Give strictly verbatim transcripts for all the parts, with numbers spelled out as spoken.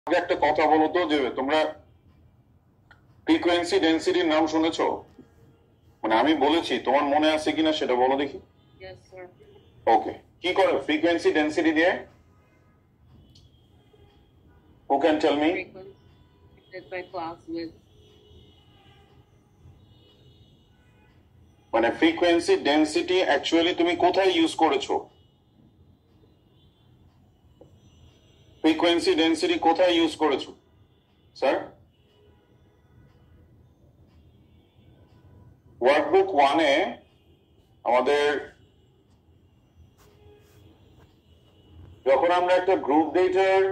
একটা কথা বলো তো, যে তোমরা ফ্রিকোয়েন্সি ডেনসিটির নাম শুনেছো? মানে আমি বলেছি, তোমার মনে আছে কিনা সেটা বলো দেখি। ওকে, কি করে ফ্রিকোয়েন্সি ডেনসিটি দিয়ে? Who can tell me? মানে ফ্রিকোয়েন্সি ডেনসিটি অ্যাকচুয়ালি তুমি কোথায় ইউজ করেছো? ফ্রিকোয়েন্সি ডেনসিটি কোথায় ইউজ করেছো স্যার? ওয়ার্কবুক ওয়ানে আমাদের যখন আমরা একটা গ্রুপ ডেটার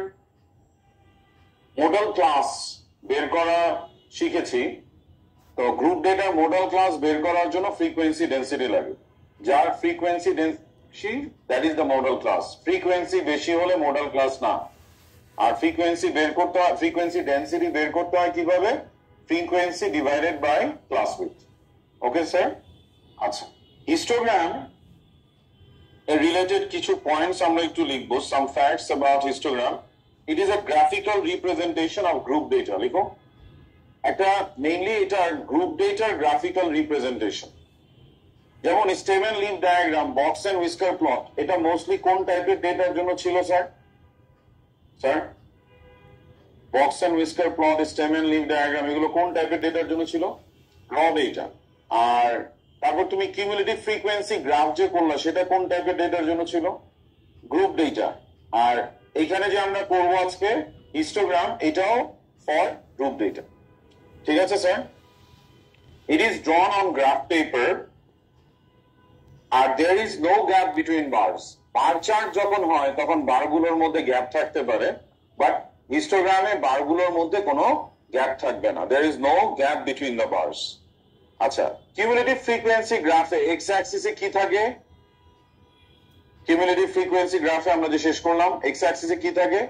মডেল ক্লাস বের করা শিখেছি, তো গ্রুপ ডেটার মডেল ক্লাস বের করার জন্য ফ্রিকোয়েন্সি ডেনসিটি লাগে। যার frequency density, that is the model class. Frequency বেশি হলে মডেল ক্লাস না। আর ফ্রিকোয়েন্সি বের করতে হয়, ফ্রিকোয়েন্সি ডেনসিটি বের করতে হয় কিভাবে? Frequency divided by class width. Okay sir? আচ্ছা, হিস্টোগ্রাম এর রিলেটেড কিছু পয়েন্টস আমরা একটু লিখবো। Some facts about histogram. It is a graphical representation of group data. লিখো একটা, মেইনলি এটা গ্রুপ ডেটার গ্রাফিক্যাল রিপ্রেজেন্টেশন। যেমন stem and leaf diagram, box and whisker plot, এটা মোস্টলি কোন টাইপের ডেটার জন্য ছিল sir? Sir, box and whisker plot, stem and leaf diagram, এগুলো কোন টাইপের ডেটার জন্য ছিল? র ডেটা। আর তারপর তুমি কিউমুলেটিভ ফ্রিকোয়েন্সি গ্রাফ যে করলা, সেটা কোন টাইপের ডেটার জন্য ছিল? Group data. আর এখানে যে আমরা করবো আজকে হিস্টোগ্রাম, এটাও ফর গ্রুপ ডেটা। ঠিক আছে sir? It is drawn on graph paper আর there is no gap between bars. Bar chart যখন হয় তখন বারগুলোর মধ্যে গ্যাপ থাকতে পারে, বাট হিস্টোগ্রামে বারগুলোর মধ্যে কোনো গ্যাপ থাকবে না। There is no gap between the bars. আচ্ছা, কিউমুলেটিভ ফ্রিকোয়েন্সি গ্রাফে এক্স অ্যাক্সিসে কি থাকে? কিউমুলেটিভ ফ্রিকোয়েন্সি গ্রাফে আমরা যে শেষ করলাম, এক্স অ্যাক্সিসে কি থাকে?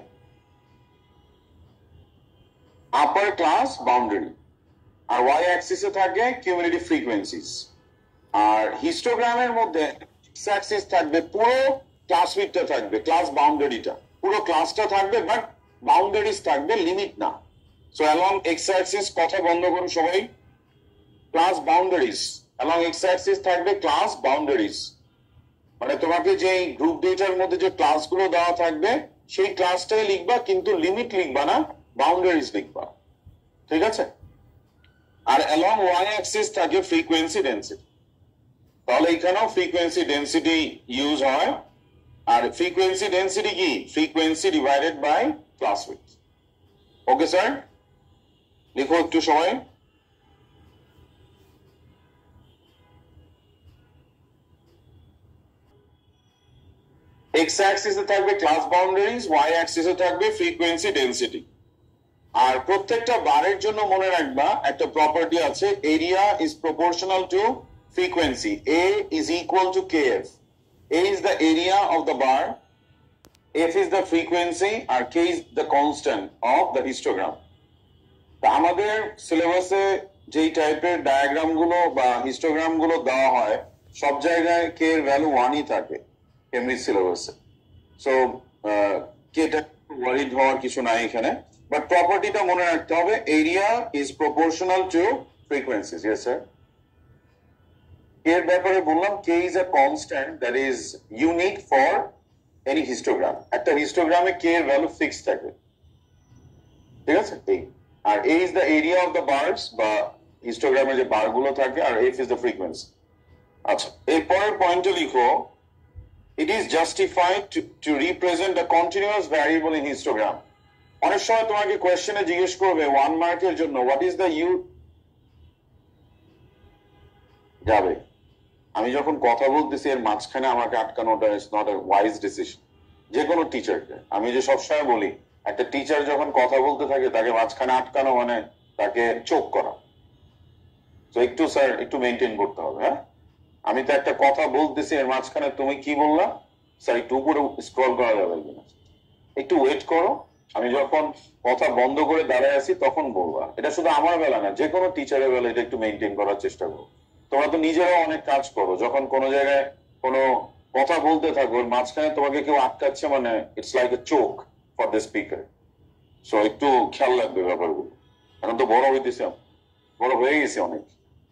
Upper class boundary. আর ওয়াই অ্যাক্সিসে থাকে কিউমুলেটিভ ফ্রিকোয়েন্সিস। আর হিস্টোগ্রামের মধ্যে এক্স অ্যাক্সিস থাকবে, পুরো ক্লাস উইডথটা থাকবে, ক্লাস বাউন্ডারিটা পুরো ক্লাসটা থাকবে, বাট বাউন্ডারিজ থাকবে, লিমিট না। সো অ্যালং এক্স অ্যাক্সিস, কথা বন্ধ করুন সবাই, class boundaries along x axis থাকবে, ক্লাস বাউন্ডারিজ। মানে তোমাকে যে গ্রুপ ডেটার মধ্যে যে ক্লাসগুলো দেওয়া থাকবে সেই ক্লাসটাই লিখবা, কিন্তু লিমিট লিখবা না, বাউন্ডারিজ লিখবা। ঠিক আছে? আর অ্যালং ওয়াই অ্যাক্সিস থাকে ফ্রিকোয়েন্সি ডেনসিটি। তাহলে এখানেও ফ্রিকোয়েন্সি ডেনসিটি ইউজ হয়। আর ফ্রিকোয়েন্সি ডেনসিটি কি? Frequency divided by class width. Okay sir, লিখো একটু সবাই। এক্স অ্যাক্সিসে থাকবে ক্লাস বাউন্ডারিজ, ওয়াই অ্যাক্সিসে থাকবে ফ্রিকোয়েন্সি ডেনসিটি। আর প্রত্যেকটা বারের জন্য মনে রাখবা একটা প্রপার্টি আছে, area is proportional to frequency. A is equal to K F. A is the area of the bar, F is the frequency, আর K is the constant of the histogram. তা আমাদের সিলেবাসে যেই টাইপের ডায়াগ্রাম গুলো বা histogram গুলো দেওয়া হয়, সব জায়গায় K এর ভ্যালু ওয়ানই থাকে কেমব্রিজ সিলেবাসে। সো কেটা ওয়ারিড হওয়ার কিছু নাই এখানে, বাট প্রপার্টিটা মনে রাখতে হবে, area is proportional to frequencies. Yes sir? এর ব্যাপারে বললাম, K is a constant that is unique for any histogram. একটা হিস্টোগ্রামে K এর ভ্যালু ফিক্সড থাকে। ঠিক আছে? এই আর A is the area of the bars, বা হিস্টোগ্রামে যে বারগুলো থাকে, আর F is the frequency. আচ্ছা, এর পরের পয়েন্টে লিখো, it is justified to, to represent a continuous variable in histogram. অনেক সময় তোমাকে কোয়েশ্চেনে জিজ্ঞেস করবে ওয়ান মার্কের জন্য, what is the u যাবে। আমি যখন কথা বলতেছি এর মাঝখানে আমাকে আটকানোটা is not a wise decision. যে কোনো টিচারকে আমি যে সবসময় বলি, একটা টিচার যখন কথা বলতে থাকে তাকে মাঝখানে আটকানো মানে তাকে চোখ করা। তো একটু স্যার একটু মেনটেন করতে হবে। হ্যাঁ, আমি তো একটা কথা বলতেছি, এর মাঝখানে তুমি কি বললা স্যার একটু উপরে স্ক্রল করা যাবে কিনা, একটু ওয়েট করো, আমি যখন কথা বন্ধ করে দাঁড়ায় আছি তখন বলবা। এটা শুধু আমার বেলা না, যে কোনো টিচারের বেলা এটা একটু মেনটেন করার চেষ্টা করো। তোমরা তো নিজেরাও অনেক কাজ করো, যখন কোনো জায়গায় কোনো কথা বলতে থাকো, মাঝখানে তোমাকে কেউ আটকাচ্ছে, মানে it's like a choke for the speaker. So একটু খেয়াল রাখবে ব্যাপারগুলো, এখন তো বড় হইতেছে, বড় হয়ে গেছে অনেক।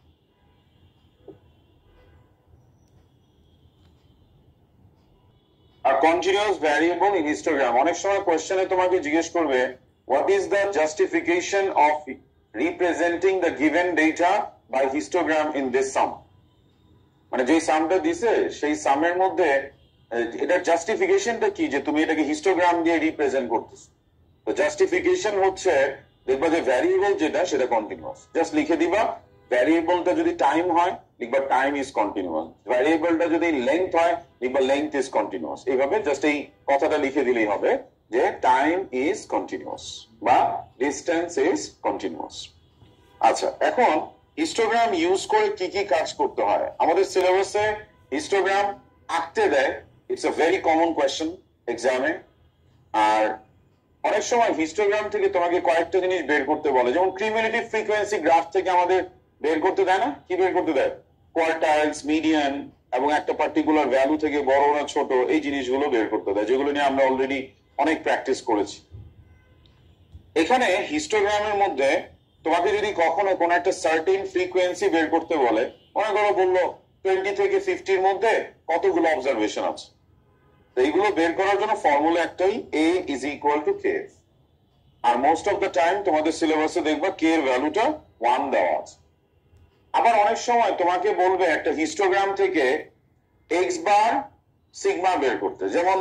আর কন্টিনিউয়াস ভ্যারিয়েবল ইন হিস্টোগ্রাম, অনেক সময় কোয়েশ্চেনে তোমাকে জিজ্ঞেস করবে what is the justification of representing the given data by histogram in this sum, মানে যে সামটা দিছে সেই সামের মধ্যে এটার জাস্টিফিকেশনটা কি যে তুমি এটাকে হিস্টোগ্রাম দিয়ে রিপ্রেজেন্ট করতেছো। তো জাস্টিফিকেশন হচ্ছে দেখবা যে ভ্যারিয়েবল যেটা সেটা কন্টিনিউয়াস, জাস্ট লিখে দিবা ভ্যারিয়েবলটা যদি টাইম হয় লিখবা টাইম ইজ কন্টিনিউয়াস, ভ্যারিয়েবলটা যদি লেংথ হয় লিখবা লেংথ ইজ কন্টিনিউয়াস। এইভাবে জাস্ট এই কথাটা লিখে দিলেই হবে যে টাইম ইজ কন্টিনিউয়াস বা ডিস্টেন্স ইজ কন্টিনিউয়াস। আচ্ছা, এখন হিস্টোগ্রাম ইউজ করে কি কি কাজ করতে হয় আমাদের সিলেবাসে? হিস্টোগ্রাম আঁকতে দেয়, it's a very common question এক্সামে। আর অনেক সময় হিস্টোগ্রাম থেকে তোমাকে কয়েকটা জিনিস বের করতে বলে, যেমন কিউমুলেটিভ ফ্রিকোয়েন্সি গ্রাফ থেকে আমাদের বের করতে দেয় না? কি বের করতে দেয়? কোয়ার্টাইলস, মিডিয়ান এবং একটা পার্টিকুলার ভ্যালু থেকে বড় না ছোট এই জিনিসগুলো বের করতে দেয়, যেগুলো নিয়ে আমরা অলরেডি অনেক প্র্যাকটিস করেছি। এখানে হিস্টোগ্রামের মধ্যে তোমাকে যদি কখনো কোন একটা সার্টেন ফ্রিকোয়েন্সি বের করতে বলে, মনে করো বললো টোয়েন্টি থেকে ফিফটির মধ্যে কতগুলো অবজারভেশন আছে, এইগুলো বের করার জন্য ফর্মুলা একটাই, A is equal to K. আর মোস্ট অফ দ্য টাইম তোমাদের সিলেবাসে দেখবা কে এর ভ্যালুটা ওয়ান দেওয়া আছে। আবার অনেক সময় তোমাকে বলবে একটা হিস্টোগ্রাম থেকে এক্স বার সিগমা বের করতে, যেমন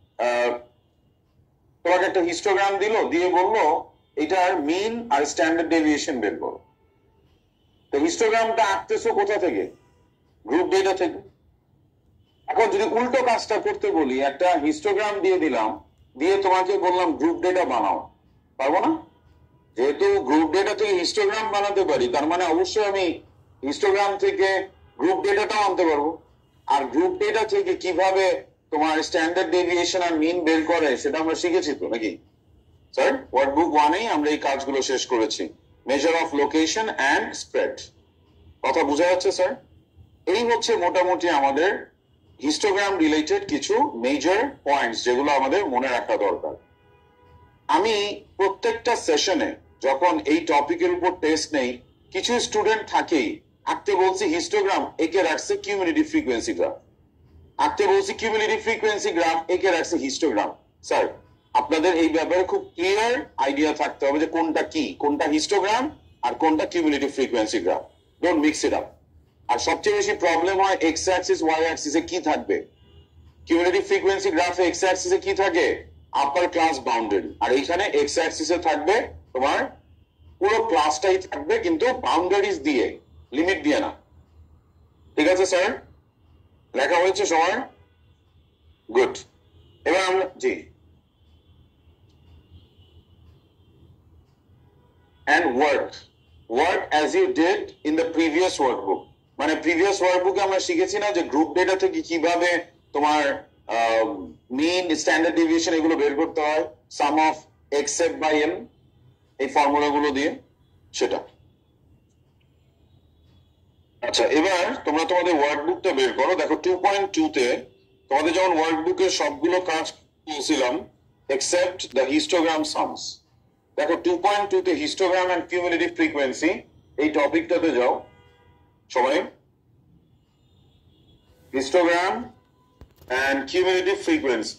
তোমাকে একটা হিস্টোগ্রাম দিল, দিয়ে বললো এটার মিন আর স্ট্যান্ডার্ড ডেভিয়েশন বের করো। তো হিস্টোগ্রামটা আঁকতেছো কোথা থেকে? গ্রুপ ডেটা থেকে। এখন যদি উল্টো কাজটা করতে বলি, একটা হিস্টোগ্রাম দিয়ে দিলাম, দিয়ে তোমাকে বললাম গ্রুপ ডেটা বানাও, পারবো না? যেহেতু গ্রুপ ডেটা থেকে হিস্টোগ্রাম বানাতে পারি, তার মানে অবশ্যই আমি হিস্টোগ্রাম থেকে গ্রুপ ডেটাটাও আনতে পারবো। আর গ্রুপ ডেটা থেকে কিভাবে তোমার স্ট্যান্ডার্ড ডেভিয়েশন আর মিন বের করে সেটা আমরা শিখেছি তো নাকি স্যার? ওয়ার্কবুক ওয়ানেই আমরা এই কাজগুলো শেষ করেছি, measure of location and spread. কথা বোঝা যাচ্ছে স্যার? এই হচ্ছে মোটামুটি আমাদের হিস্টোগ্রাম রিলেটেড কিছু মেজর পয়েন্টস যেগুলো আমাদের মনে রাখা দরকার। আমি প্রত্যেকটা সেশনে যখন এই টপিকের উপর টেস্ট নেই, কিছু স্টুডেন্ট থাকেই আঁকতে বলছি হিস্টোগ্রাম, একে রাখছে কিউমুলেটিভ ফ্রিকোয়েন্সি গ্রাফ, আঁকতে বলছি কিউমুলেটিভ ফ্রিকোয়েন্সি গ্রাফ, একে রাখছে হিস্টোগ্রাম। স্যার আপনাদের এই ব্যাপারে খুব ক্লিয়ার আইডিয়া থাকতে হবে যে কোনটা কি, কোনটা হিস্টোগ্রাম আর কোনটা cumulative frequency graph. Don't mix it up. আর সবচেয়ে বেশি প্রবলেম হয় এক্স অ্যাক্সিস ওয়াই অ্যাক্সিসে কি থাকবে। কিউমুলেটিভ ফ্রিকোয়েন্সি গ্রাফে এক্স অ্যাক্সিসে কি থাকে? Upper class boundary. আর এইখানে এক্স অ্যাক্সিসে থাকবে তোমার পুরো ক্লাসটাই থাকবে, কিন্তু বাউন্ডারিজ দিয়ে, লিমিট দিয়ে না। ঠিক আছে স্যার? লেখা হয়েছে সবার? গুড। এবার আমরা G and work work as you did in the previous workbook, মানে প্রিভিয়াস ওয়ার্কবুকে আমরা শিখেছি না যে গ্রুপ ডেটা থেকে কিভাবে তোমার মিন, স্ট্যান্ডার্ড ডেভিয়েশন এগুলো বের করতে হয়, some of except by M, এই ফর্মুলাগুলো দিয়ে, সেটা। আচ্ছা, এবার তোমরা তোমাদের ওয়ার্কবুকটা বের করো। দেখো টু পয়েন্ট টু তে তোমাদের যেমন ওয়ার্কবুকের সবগুলো কাজ বলছিলাম এক্সেপ্ট দ্য হিস্টোগ্রাম সামস। দেখো টু পয়েন্ট টু তে হিস্টোগ্রাম এন্ড কিউমুলেটিভ ফ্রিকোয়েন্সি এই টপিকটাতে যাও সবাই। Histogram and cumulative frequency.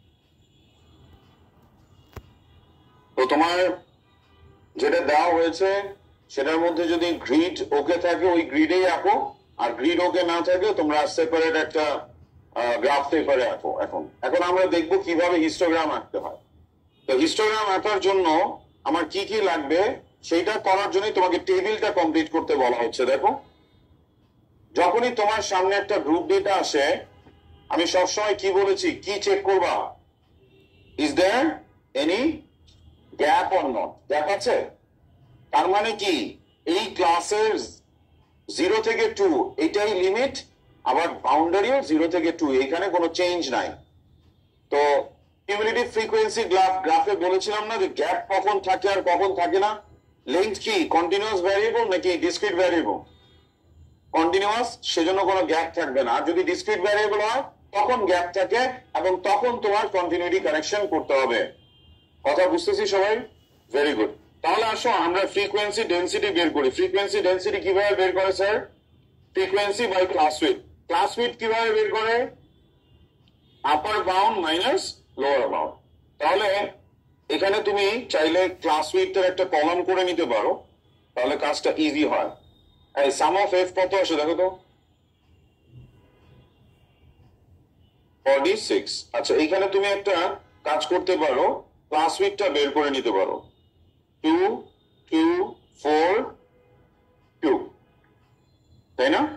তো তোমার যেটা দেওয়া হয়েছে সেটার মধ্যে যদি গ্রিড ওকে থাকে ওই গ্রিডেই আঁকো, আর গ্রিড ওকে না থাকে তোমরা সেপারেট একটা গ্রাফ পেপারে আঁকো। এখন এখন আমরা দেখবো কিভাবে হিস্টোগ্রাম আঁকতে হয়। তো হিস্টোগ্রাম আঁকার জন্য আমার কি কি লাগবে সেইটা করার জন্যই তোমাকে টেবিলটা কমপ্লিট করতে বলা হচ্ছে। দেখো যখনই তোমার সামনে একটা গ্রুপ ডেটা আসে, আমি সবসময় কি বলেছি, কি চেক করবা? Is there any gap or not? Gap আছে? তার মানে কি এই ক্লাসের জিরো থেকে টু এটাই লিমিট, আবার বাউন্ডারিও জিরো থেকে টু, এখানে কোনো চেঞ্জ নাই। তো কিউমুলেটিভ ফ্রিকোয়েন্সি গ্রাফ গ্রাফে বলেছিলাম না যে গ্যাপ কখন থাকে আর কখন থাকে না। লেংথ কি কন্টিনিউয়াস ভ্যারিয়েবল নাকি ডিসক্রিট ভ্যারিয়েবল? কন্টিনিউয়াস, সেজন্য কোনো গ্যাপ থাকবে না। আর যদি ডিসক্রিট ভ্যারিয়েবল হয় তখন গ্যাপ থাকে, এবং তখন তোমার কন্টিনিউটি কারেকশন করতে হবে। কথা বুঝতেছি সবাই? Very good. তাহলে আসো আমরা ফ্রিকোয়েন্সি ডেন্সিটি বের করি। ফ্রিকোয়েন্সি ডেন্সিটি কিভাবে বের করে sir? Frequency by class width. Class width কিভাবে বের করে? Upper bound minus lower bound. তাহলে এখানে তুমি চাইলে ক্লাস উইডথের একটা কলাম করে নিতে পারো, তাহলে কাজটা ইজি হয়। এই সাম অফ এফ কত আসে দেখো তো? Forty six. আচ্ছা, এইখানে তুমি একটা কাজ করতে পারো, ক্লাস উইডথটা বের করে নিতে পারো। টু টু ফোর টু, তাই না?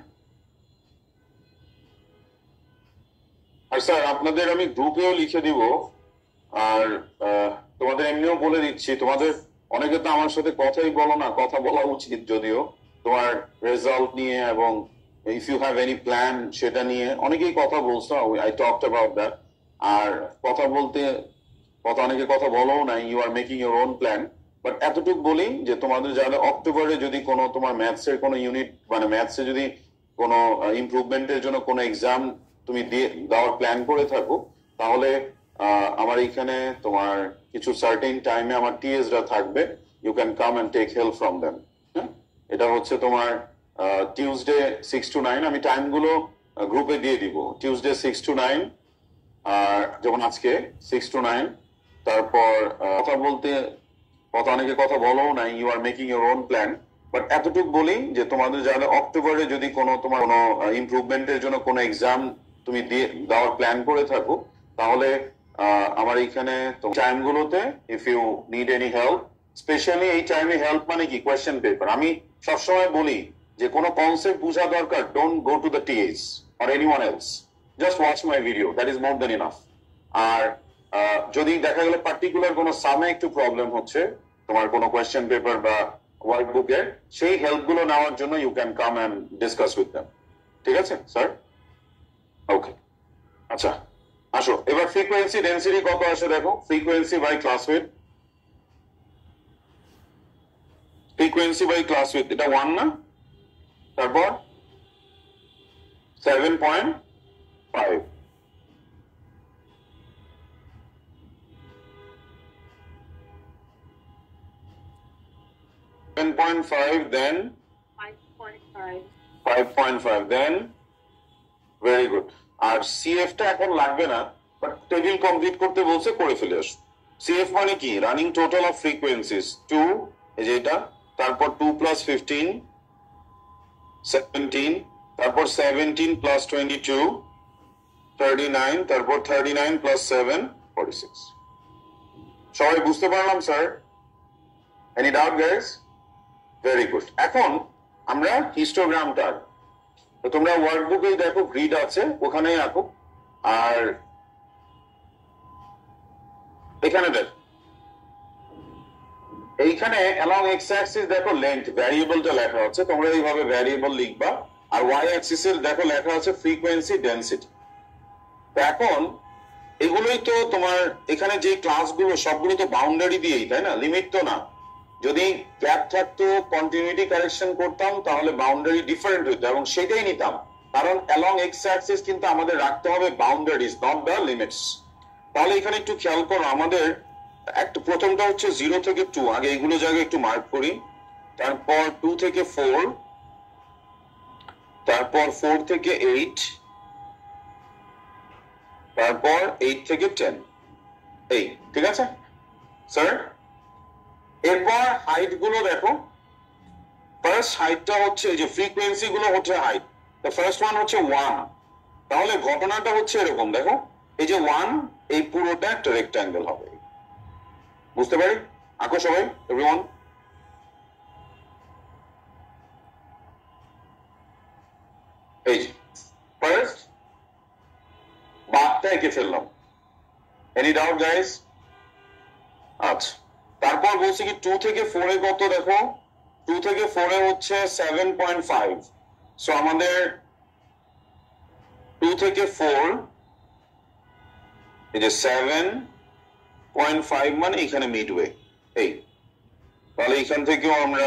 আর স্যার আপনাদের আমি গ্রুপেও লিখে দিব, আর তোমাদের এমনিও বলে দিচ্ছি, তোমাদের অনেকে তো আমার সাথে কথাই বলো না, কথা বলা উচিত যদিও, তোমার রেজাল্ট নিয়ে এবং if you have any plan সেটা নিয়ে অনেকেই কথা বলছো। I talked about that. আর কথা বলতে কথা অনেকে কথা বলো না, you are making your own plan. But এতটুকু বলি যে তোমাদের যারা অক্টোবরে যদি কোনো তোমার ম্যাথসের কোনো ইউনিট, মানে ম্যাথসে যদি কোনো ইমপ্রুভমেন্টের জন্য কোনো এক্সাম তুমি দিয়ে দেওয়ার প্ল্যান করে থাকো, তাহলে আমার এইখানে তোমার কিছু সার্টেন টাইমে আমার টিএসরা থাকবে, you can come and take help from them. হ্যাঁ, এটা হচ্ছে তোমার টিউসডে সিক্স টু নাইন। আমি টাইমগুলো গ্রুপে দিয়ে দিব। টিউসডে সিক্স টু নাইন, আর যেমন আজকে সিক্স টু নাইন। তারপর কথা বলতে কথা অনেকে কথা বলো না, you are making your own plan. But এতটুকু বলি যে তোমাদের যারা অক্টোবরে যদি কোনো তোমার কোনো ইমপ্রুভমেন্টের জন্য কোনো এক্সাম তুমি দিয়ে দেওয়ার প্ল্যান করে থাকো, তাহলে আমার এইখানে টাইমগুলোতে if you need any help, specially এই টাইমে হেল্প মানে কি কোয়েশ্চেন পেপার। আমি সবসময় বলি যে কোনো কনসেপ্ট বোঝা দরকার, don't go to the TS or anyone else, just watch my video, that is more than enough. আর যদি দেখা গেল পার্টিকুলার কোনো সামে একটু প্রবলেম হচ্ছে তোমার কোনো কোয়েশ্চেন পেপার বা ওয়ার্কবুকে, সেই হেল্প গুলো নেওয়ার জন্য you can come and discuss with them. ঠিক আছে স্যার? ওকে, আচ্ছা আসো এবার ফ্রিকোয়েন্সি ডেন্সিটি কত আসে দেখো। Frequency by class width, frequency by class width এটা ওয়ান না? তারপর seven point five, seven point five, then five point five, five point five, then very good. আর সিএফ টা এখন লাগবে না, বাট টেবিল কমপ্লিট করতে বলছে, করে ফেলে আসো। সিএফ মানে কি? Running total of frequencies two, এই যে এটা, তারপর টু প্লাস ফিফটিন সেভেন্টিন, তারপর seventeen plus twenty two thirty nine, তারপর thirty nine plus seven forty six. সবাই বুঝতে পারলাম sir? Any doubt guys? Very good. এখন আমরা হিস্টোগ্রামটা, তো তোমরা ওয়ার্কবুকে দেখো গ্রিড আছে, ওখানেই আঁকো। আর এখানে দেখো, এইখানে অ্যালং এক্স অ্যাক্সিস দেখো লেন্থ ভ্যারিয়েবলটা লেখা আছে, তোমরা এইভাবে ভ্যারিয়েবল লিখবা। আর ওয়াই অ্যাক্সিস এর দেখো লেখা আছে ফ্রিকোয়েন্সি ডেন্সিটি। এখন এগুলোই তো তোমার এখানে যে ক্লাসগুলো সবগুলো তো বাউন্ডারি দিয়েই, তাই না? লিমিট তো না। যদি গ্যাপ থাকতো, কন্টিনিউটি কারেকশন করতাম, তাহলে বাউন্ডারি ডিফারেন্ট হইতো এবং সেটাই নিতাম। কারণ অ্যালং এক্স অ্যাক্সিস কিন্তু আমাদের রাখতে হবে বাউন্ডারিজ, নট দ্য লিমিটস। তাহলে এখানে একটু খেয়াল করো, আমাদের একটা প্রথমটা হচ্ছে জিরো থেকে টু, আগে এগুলো জায়গায় একটু মার্ক করি। তারপর টু থেকে ফোর, তারপর ফোর থেকে এইট, তারপর এইট থেকে টেন। এই ঠিক আছে স্যার? এরপর হাইট গুলো দেখো। ফার্স্ট হাইটটা হচ্ছে, যে ফ্রিকোয়েন্সি গুলো হচ্ছে হাইট। তো ফার্স্ট ওয়ান হচ্ছে ওয়ান। তাহলে ঘটনাটা হচ্ছে এরকম, দেখো এই যে ওয়ান, এই পুরোটা একটা রেক্ট্যাঙ্গেল হবে। বুঝতে পারি? আঁকো সবাই, এভরিওয়ান। এই যে ফার্স্ট বাঁকটা এঁকে ফেললাম। Any doubt guys? আচ্ছা, তারপর বলছি কি টু থেকে ফোরে কত দেখো। টু থেকে ফোরে হচ্ছে সেভেন পয়েন্ট ফাইভ। সো আমাদের টু থেকে ফোর, এই যে সেভেন পয়েন্ট ফাইভ মানে এখানে মিডওয়ে। এই তাহলে এখান থেকেও আমরা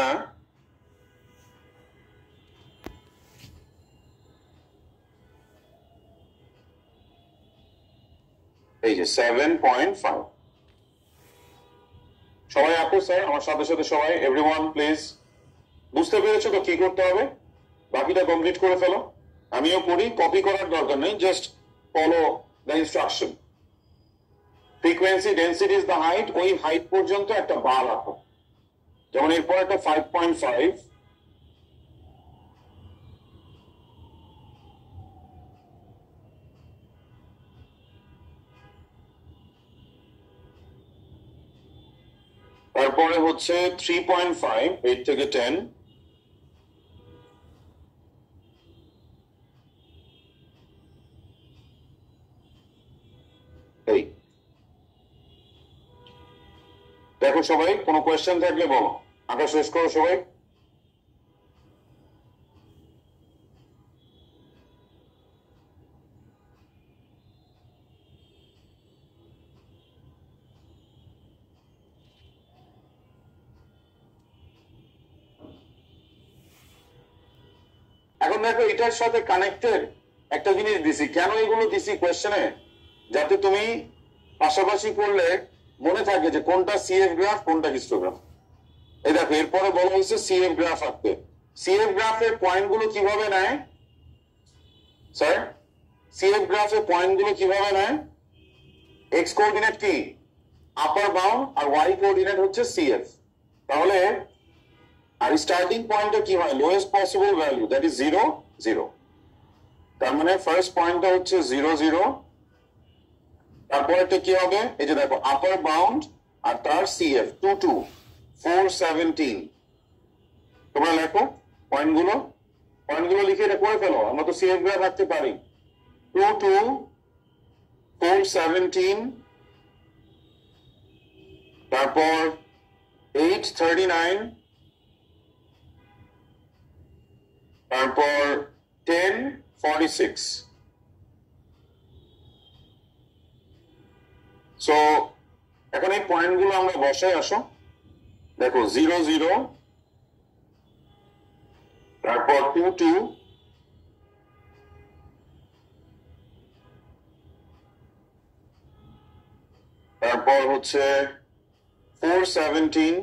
এই যে সেভেন পয়েন্ট ফাইভ। সবাই আপু স্যার আমার সাথে সাথে সবাই এভরিওয়ান প্লিজ বুঝতে পেরেছো তো কি করতে হবে বাকিটা কমপ্লিট করে ফেলো আমিও করি কপি করার দরকার নেই just follow the instruction frequency density is the height ওই হাইট পর্যন্ত একটা বার রাখো যেমন এরপর একটা ফাইভ পয়েন্ট ফাইভ তারপরে হচ্ছে থ্রি পয়েন্ট ফাইভ এইট থেকে টেন এই দেখো সবাই কোনো কোয়েশ্চেন থাকলে বলো আঁকা শেষ করো সবাই এখন দেখো এটার সাথে কানেক্টেড একটা জিনিস দিছি কেন এগুলো দিছি কোয়েশ্চেনে যাতে তুমি পাশাপাশি করলে মনে থাকে যে কোনটা সিএফ গ্রাফ কোনটা হিস্টোগ্রাফ এই দেখো এরপরে বলা হয়েছে সিএফ গ্রাফ আঁকতে সিএফ গ্রাফের পয়েন্ট গুলো কিভাবে নেয় স্যার সিএফ গ্রাফের পয়েন্ট গুলো কিভাবে নেয় এক্স কোঅর্ডিনেট কি আপার বাউন্ড আর ওয়াই কোঅর্ডিনেট হচ্ছে সিএফ তাহলে আর স্টার্টিং পয়েন্টটা কি হয় lowest possible value that is zero zero তার মানে ফার্স্ট পয়েন্টটা হচ্ছে জিরো জিরো তারপরেটা কি হবে এই যে দেখো আপার বাউন্ড আর তার CF two two four seventeen তোমরা লেখো পয়েন্ট গুলো পয়েন্ট গুলো লিখে এটা করে ফেলো আমরা তো সিএফ গ্রাফ রাখতে পারি টু টু ফোর সেভেন্টিন তারপর এইট থার্টি নাইন তারপর টেন ফর্টি সিক্স সো এখন এই পয়েন্ট গুলো আমরা বসায় আসো দেখো জিরো জিরো তারপর টু টু তারপর হচ্ছে four seventeen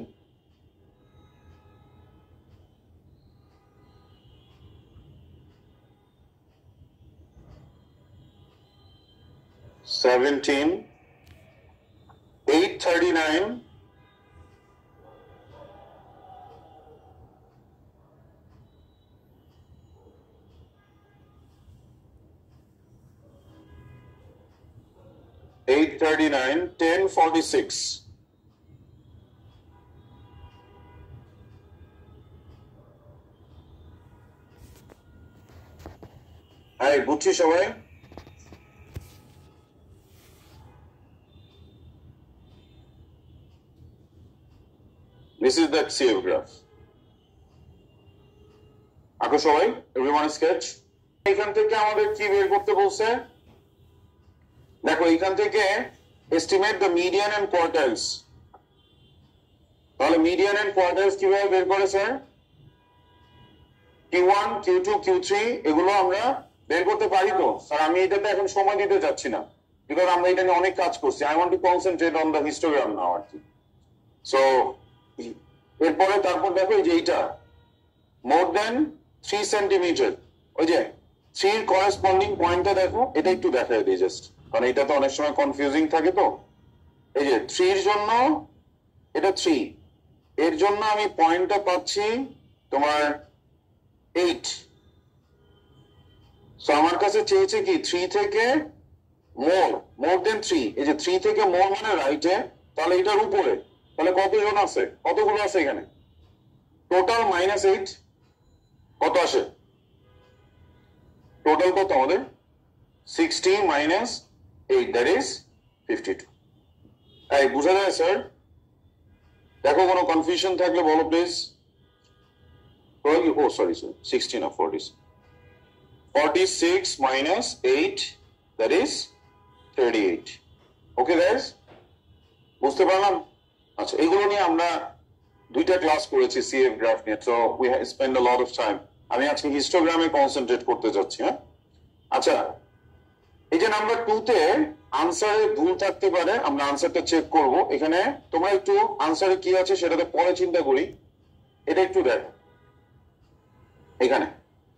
seventeen, eight thirty-nine, eight thirty-nine, ten forty-six. Hey, বুঝছি সবাই This is that C F graph. আঁকো সবাই everyone sketch এখান থেকে আমাদের কি বের করতে বলছে দেখো এখান থেকে estimate the median and quartiles তাহলে median and quartiles কিভাবে বের করে sir Q one Q two Q three এগুলো আমরা বের করতে পারি তো স্যার আমি এটাতে এখন সময় দিতে যাচ্ছি না বিকজ আমরা এটা নিয়ে অনেক কাজ করছি I want to concentrate on the histogram now আর কি সো এরপরে তারপর দেখো এই যে এইটা মোর দেন থ্রি সেন্টিমিটার ওই যে থ্রির করেসপন্ডিং পয়েন্টটা দেখো এটা একটু দেখাই দিই জাস্ট কারণ এটা তো অনেক সময় কনফিউজিং থাকে তো এই যে থ্রির জন্য এটা থ্রি এর জন্য আমি পয়েন্টটা পাচ্ছি তোমার এইট সো আমার কাছে চেয়েছে কি থ্রি থেকে মোর মোর দেন থ্রি এই যে থ্রি থেকে মোর মানে রাইটে তাহলে এটার উপরে তাহলে কতজন আছে কতগুলো আছে এখানে টোটাল মাইনাস এইট কত আসে টোটাল কত আমাদের sixty minus eight that is fifty two এই বুঝা যায় স্যার দেখো কোনো কনফিউশন থাকলে বলো প্লিজ ও সরি স্যার সিক্সটি না forty forty six minus eight that is thirty eight okay guys বুঝতে পারলাম আচ্ছা এগুলো নিয়ে আমরা দুইটা ক্লাস করেছি সিএফ গ্রাফ নিয়ে so we spend a lot of time আমি আজকে হিস্টোগ্রামে কনসেন্ট্রেট করতে যাচ্ছি হ্যাঁ আচ্ছা এই যে নাম্বার টু তে আনসারে ভুল থাকতে পারে, আমরা আনসারটা চেক করব। এখানে তোমরা একটু আনসারে কি আছে সেটাতে পরে চিন্তা করি, এটা একটু দেখ এখানে।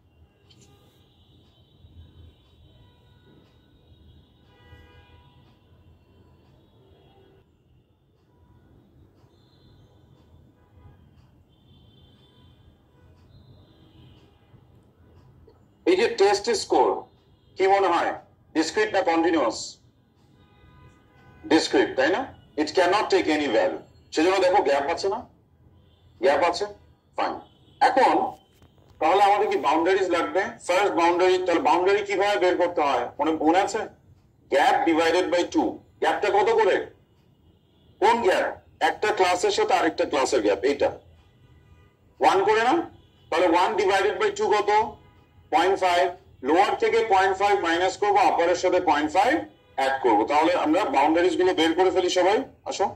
এই যে টেস্ট স্কোর কি মনে হয়, ডিসক্রিট না কন্টিনিউয়াস? ডিসক্রিট, তাই না? It can not take any value, সেজন্য দেখো গ্যাপ আছে না, গ্যাপ আছে, ফাইন। এখন তাহলে আমাদের কি বাউন্ডারিজ লাগবে? ফার্স্ট বাউন্ডারি, তাহলে বাউন্ডারি কিভাবে বের করতে হয় মনে মনে আছে? Gap divided by two. গ্যাপটা কত করে? কোন গ্যাপ? একটা ক্লাসের সাথে আরেকটা ক্লাসের গ্যাপ, এইটা ওয়ান করে না? তাহলে ওয়ান ডিভাইডেড বাই টু কত? Point five. লোয়ার থেকে পয়েন্ট ফাইভ মাইনাস করবো, আপারের সাথে পয়েন্ট ফাইভ অ্যাড করবো। তাহলে আমরা বাউন্ডারিজ গুলো বের করে ফেলি সবাই, আসো।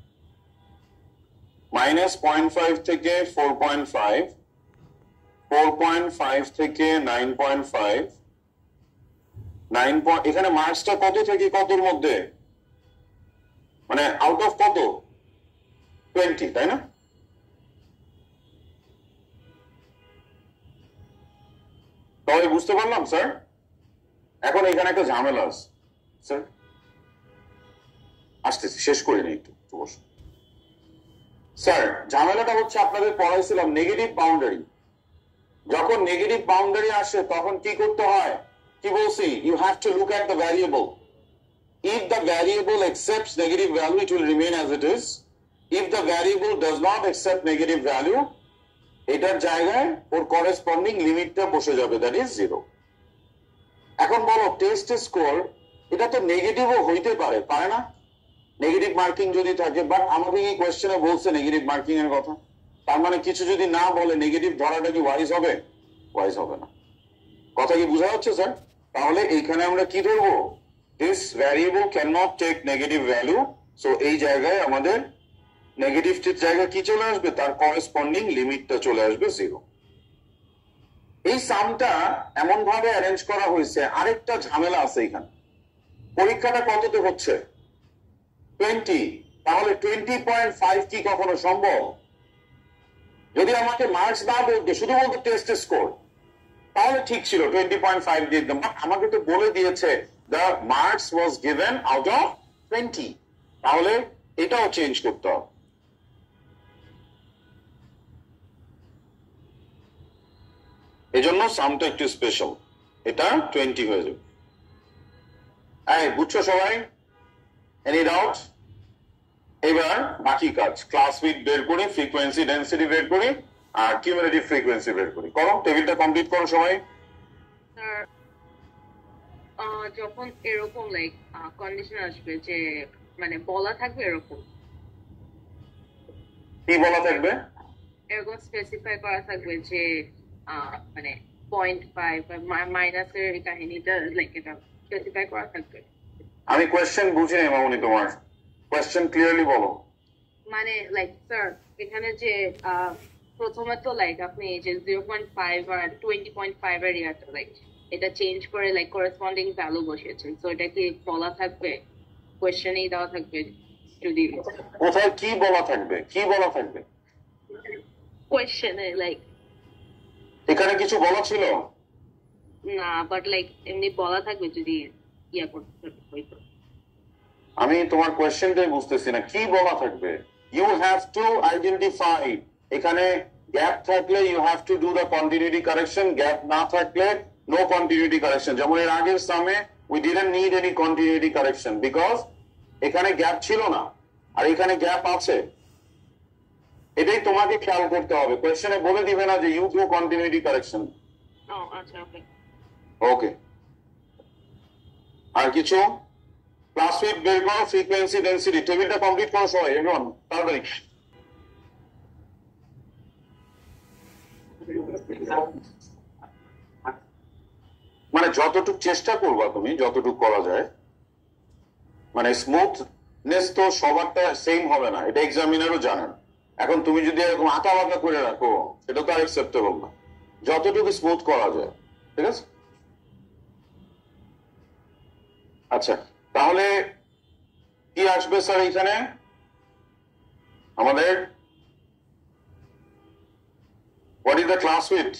মাইনাস পয়েন্ট ফাইভ থেকে four point five, four point five থেকে nine point five, nine point, এখানে মার্কসটা কত থেকে কতর মধ্যে, মানে আউট অফ কত? টোয়েন্টি, তাই না? তাহলে বুঝতে পারলাম স্যার। এখন এখানে একটা ঝামেলা আছে স্যার, আসতেছি, শেষ করে নিই একটু, বসুন স্যার। ঝামেলাটা হচ্ছে আপনাদের পড়াইছিলাম নেগেটিভ বাউন্ডারি। যখন নেগেটিভ বাউন্ডারি আসে তখন কি করতে হয়, কি বলছি? You have to look at the variable. If the variable accepts negative value, it will remain as it is. If the variable does not accept negative value, এটার জায়গায় ওর করেসপন্ডিং লিমিটটা বসে যাবে, দ্যাট ইজ জিরো। এখন বলো test score, এটা তো নেগেটিভও হইতে পারে, পারে না? নেগেটিভ মার্কিং যদি থাকে, বাট আমাকে কি কোয়েশ্চেনে বলছে নেগেটিভ মার্কিং এর কথা? তার মানে কিছু যদি না বলে নেগেটিভ ধরাটা কি ওয়াইজ হবে? ওয়াইজ হবে না। কথা কি বোঝা যাচ্ছে স্যার? তাহলে এইখানে আমরা কি ধরবো? This variable can not take negative value, so এই জায়গায় আমাদের নেগেটিভটির জায়গায় কি চলে আসবে? তার করেসপন্ডিং লিমিটটা চলে আসবে জিরো। এই সামটা এমন ভাবে অ্যারেঞ্জ করা হয়েছে। আরেকটা ঝামেলা আছে এখানে, পরীক্ষাটা কততে হচ্ছে? টোয়েন্টি। তাহলে টোয়েন্টি পয়েন্ট ফাইভ কি কখনো সম্ভব? যদি আমাকে মার্কস না বলতো, শুধু বলতো টেস্ট স্কোর, তাহলে ঠিক ছিল, টোয়েন্টি পয়েন্ট ফাইভ দিয়ে দিতাম। আমাকে তো বলে দিয়েছে the marks was given out of twenty, তাহলে এটাও চেঞ্জ করতে হবে। এই জন্য সামটা একটু স্পেশাল, এটা টোয়েন্টি হয়ে যাবে। এই বুঝছো সবাই? Any doubt? এবার বাকি কাজ, ক্লাস উইডথ বের করি, ফ্রিকোয়েন্সি ডেনসিটি বের করি, আর কিউমুলেটিভ ফ্রিকোয়েন্সি বের করি। করো, টেবিলটা কমপ্লিট করো সবাই। স্যার, যখন এরকম লাইক কন্ডিশন আসবে যে মানে বলা থাকবে, এরকম কি বলা থাকবে? এরকম স্পেসিফাই করা থাকবে যে মানে পয়েন্ট ফাইভ মাইনাসের কাহিনীটা লাইক এটা স্পেসিফাই করা থাকবে। আমি কোয়েশ্চেন বুঝি নাই মামুনি, তোমার কোয়েশ্চেন ক্লিয়ারলি বলো। মানে লাইক স্যার, এখানে যে প্রথমে তো লাইক আপনি যে জিরো পয়েন্ট ফাইভ আর টোয়েন্টি পয়েন্ট ফাইভ এর ইয়াটা লাইক এটা চেঞ্জ করে লাইক করেসপন্ডিং ভ্যালু বসিয়েছেন, তো এটা কি বলা থাকবে? কোয়েশ্চেনেই দেওয়া থাকবে? যদি কোথায় কি বলা থাকবে? কি বলা থাকবে কোয়েশ্চেনে? লাইক এখানে কিছু বলা ছিল না, বাট লাইক এমনি বলা থাকবে যদি ইয়া করতে হইতো। আমি তোমার কোয়েশ্চেনটাই বুঝতেছি না, কি বলা থাকবে? You have to identify. এখানে গ্যাপ থাকলে you have to do the continuity correction, gap না থাকলে নো কন্টিনিউটি কারেকশন। যেমন এর আগের সামে we didn't need any continuity correction because এখানে গ্যাপ ছিল না, আর এখানে গ্যাপ আছে। এটাই তোমাকে খেয়াল করতে হবে, কোয়েশ্চেনে বলে দিবে না যে ইউ ডু কন্টিনিউটি কারেকশন। ও আচ্ছা, ওকে ওকে। আর কিছু? ক্লাস উইডথ বের করো, ফ্রিকোয়েন্সি ডেনসিটি, টেবিলটা কমপ্লিট করো সবাই, এভরিওয়ান তাড়াতাড়ি। মানে যতটুকু চেষ্টা করবা তুমি, যতটুকু করা যায়, মানে স্মুথনেস তো সবারটা সেম হবে না, এটা এক্সামিনারও জানেন। এখন তুমি যদি এরকম আঁকা বাঁকা করে রাখো, এটা তো আর অ্যাকসেপ্টেবল না। যতটুকু স্মুথ করা যায়, ঠিক আছে? আচ্ছা, তাহলে কি আসবে স্যার এখানে আমাদের what is the class width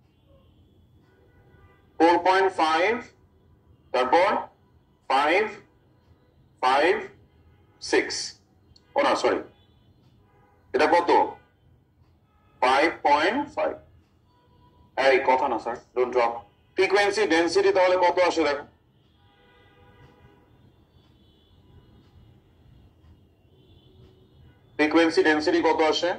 four point five তারপর five five six ও না সরি এটা কত five point five এই কথা না sir don't drop frequency density তাহলে কত আসে দেখো ফ্রিকোয়েন্সি ডেনসিটি কত আসে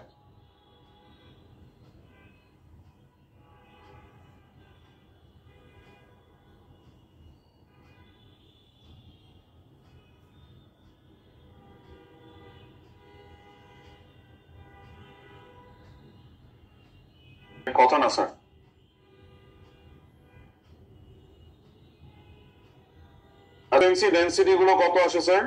কথা না স্যার ফ্রিকোয়েন্সি ডেনসিটি গুলো কত আসে স্যার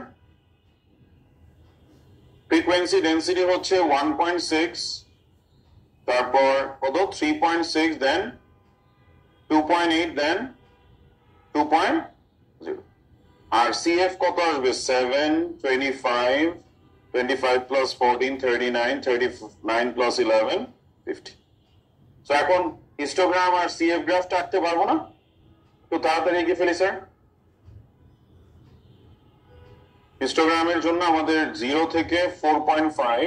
ফ্রিকোয়েন্সি ডেনসিটি হচ্ছে one point six তারপর কত three point six then two point eight then two point zero আর সিএফ কত আসবে seven twenty-five twenty-five plus fourteen thirty-nine thirty-nine plus eleven fifty তো এখন হিস্টোগ্রাম আর সিএফ গ্রাফটা আঁকতে পারবো না তো তাড়াতাড়ি এগিয়ে ফেলি স্যার হিস্টোগ্রামের জন্য আমাদের জিরো থেকে four point five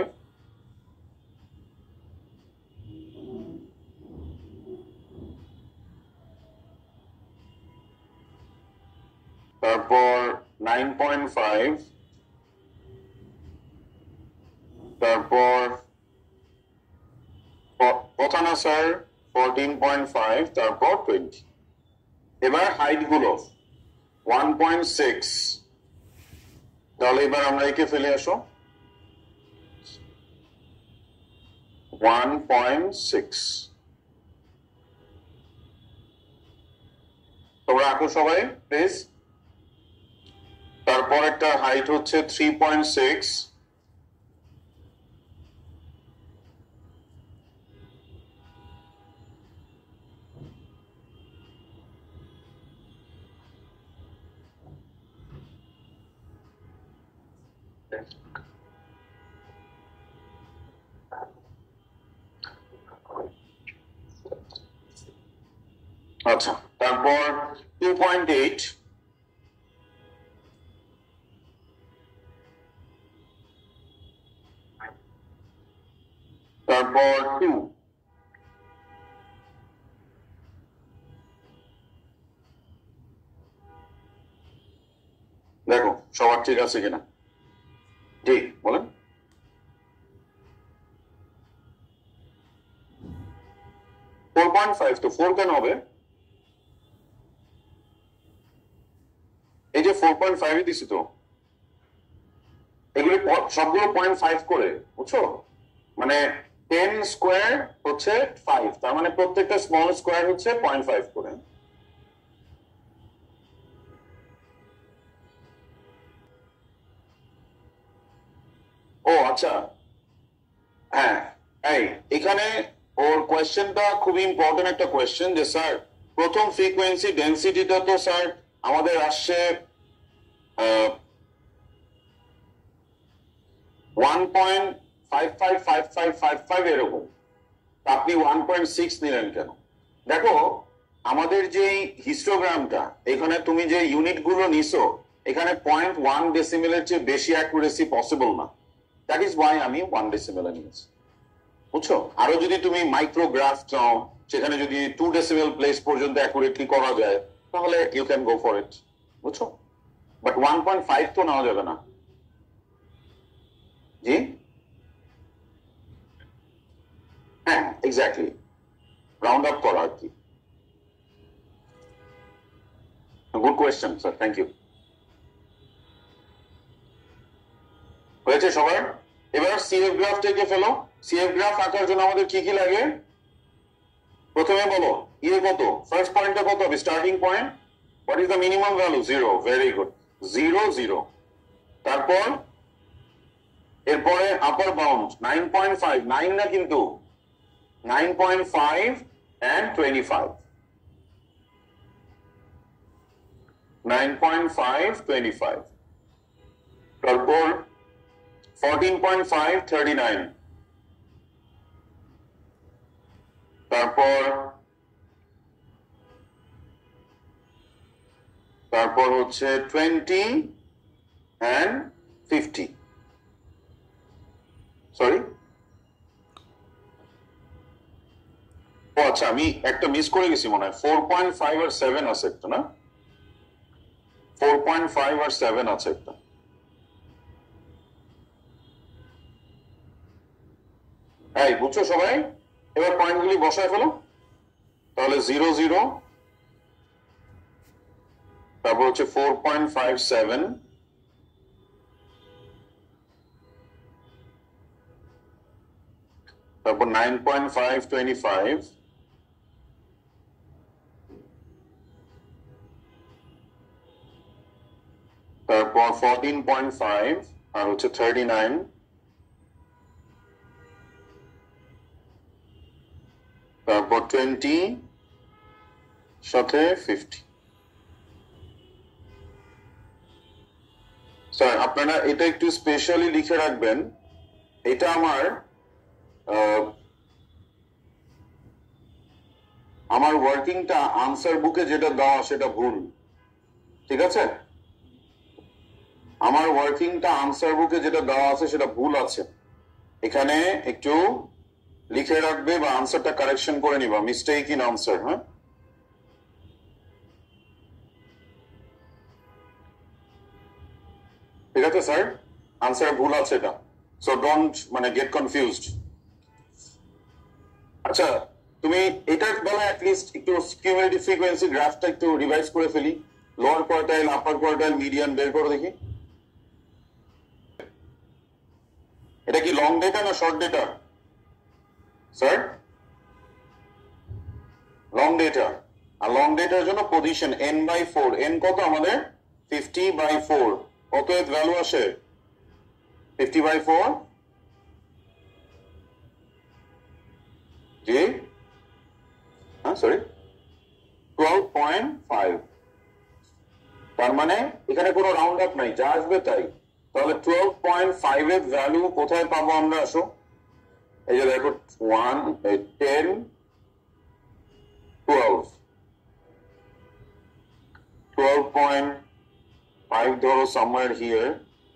তারপর nine point five তারপর কথা না স্যার fourteen point five তারপর twenty এবার হাইট গুলো one point six তাহলে এবার আমরা একে ফেলে আসো one point six তোমরা আঁকো সবাই প্লিজ তারপর একটা হাইট হচ্ছে three point six আচ্ছা তারপর two point eight তারপর two দেখো সবার ঠিক আছে কিনা জি বলেন four point five তো four কেন হবে এই যে four point five দিছি তো এগুলি সবগুলো point five করে বুঝছো মানে ten স্কয়ার হচ্ছে five তার মানে প্রত্যেকটা স্মল স্কয়ার হচ্ছে point five করে ও আচ্ছা হ্যাঁ এই এখানে ওর কোয়েশ্চেনটা খুবই ইম্পর্টেন্ট একটা কোয়েশ্চেন যে স্যার প্রথম ফ্রিকোয়েন্সি ডেনসিটিটা তো স্যার আমাদের আসছে one point five five five five five five এরকম আপনি one point six নিলেন কেন দেখো আমাদের যে হিস্টোগ্রামটা এখানে তুমি যে ইউনিট গুলো নিছো এখানে পয়েন্ট ওয়ান ডেসিমেলের চেয়ে বেশি অ্যাকুরেসি পসিবল না দ্যাট ইজ ওয়াই আমি ওয়ান ডেসিমেলে নিয়েছি বুঝছো আরো যদি তুমি মাইক্রোগ্রাফ চাও সেখানে যদি টু ডেসিমেল প্লেস পর্যন্ত অ্যাকুরেটলি করা যায় তাহলে you can go for it বুঝছো বাট ওয়ান পয়েন্ট ফাইভ তো নেওয়া যাবে না জি হ্যাঁ এক্স্যাক্টলি রাউন্ড আপ করা আর কি good question sir thank you হয়েছে সবার এবার সিএফ গ্রাফ থেকে ফেলো সিএফ গ্রাফ আঁকার জন্য আমাদের কি কি লাগে প্রথমে বলো ইয়ে কত ফার্স্ট পয়েন্টটা কত হবে starting point what is the minimum value zero very good zero zero তারপর এরপরে upper bound nine point five nine না কিন্তু nine point five and twenty five nine point five twenty five, তারপর fourteen point five thirty nine, তারপর তারপর হচ্ছে twenty and fifty, sorry ও আচ্ছা আমি একটা মিস করে গেছি মনে হয়, ফোর পয়েন্ট ফাইভ আর সেভেন আছে একটা, না ফোর পয়েন্ট ফাইভ আর সেভেন আছে একটা। এই বুঝছো সবাই? এবার পয়েন্টগুলি বসায় ফেলো। তাহলে জিরো জিরো, তারপর হচ্ছে ফোর পয়েন্ট ফাইভ সেভেন, তারপর nine point five twenty five, তারপর ফোরটিন পয়েন্ট ফাইভ আর হচ্ছে থার্টি নাইন, তারপর টোয়েন্টি সাথে ফিফটি। স্যার আপনারা এটা একটু স্পেশালি লিখে রাখবেন, এটা আমার আমার ওয়ার্কিংটা আনসার বুকে যেটা দেওয়া সেটা ভুল, ঠিক আছে? আমার ওয়ার্কিংটা আনসার বুকে যেটা দেওয়া আছে সেটা ভুল আছে, এখানে একটু লিখে রাখবে বা আনসারটা কারেকশন করে নিবা, মিস্টেক ইন আনসার। হ্যাঁ ঠিক আছে স্যার, আনসার ভুল আছে এটা, সো ডোন্ট মানে গেট কনফিউজড। আচ্ছা তুমি এটার বেলা অ্যাটলিস্ট একটু কিউমুলেটিভ ফ্রিকোয়েন্সি গ্রাফটা একটু রিভাইজ করে ফেলি, lower quartile, upper quartile, median বের করে দেখি। এটা কি লং ডেটা না short data sir? Long data, আর লং ডেটার জন্য position N by four, N কত আমাদের? ফিফটি বাই ফোর, অতএব ভ্যালু আসে ফিফটি বাই ফোর, জি হ্যাঁ সরি টুয়েলভ পয়েন্ট ফাইভ। তার মানে এখানে কোনো রাউন্ড আপ নাই, যা আসবে তাই। তাহলে টুয়েলভ পয়েন্ট ফাইভ এর ভ্যালু কোথায় পাবো আমরা? আসো এই যে দেখো, one ten twelve, twelve point five ধরো somewhere here,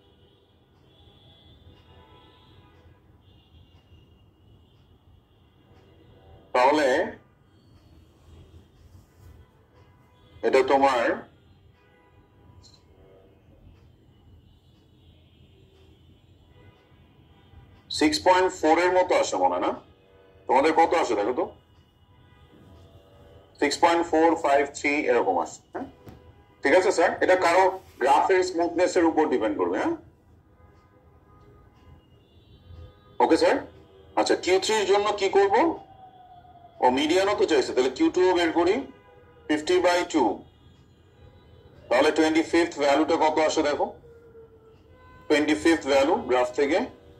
তাহলে এটা তোমার সিক্স পয়েন্ট ফোর এর মতো আসে মনে হয় না? তোমাদের কত আসে দেখো তো? Six point four five three এরকম আসে। হ্যাঁ ঠিক আছে স্যার, এটা কারো গ্রাফের স্মুথনেস এর উপর ডিপেন্ড করবে। হ্যাঁ ওকে স্যার। আচ্ছা কিউ থ্রি এর জন্য কি করব? ও মিডিয়ানও তো চাইছে, তাহলে কিউ টু বের করি, ফিফটি বাই টু, তাহলে টোয়েন্টি ফিফথ ভ্যালুটা কত আসে দেখো, টোয়েন্টি ফিফথ ভ্যালু গ্রাফ থেকে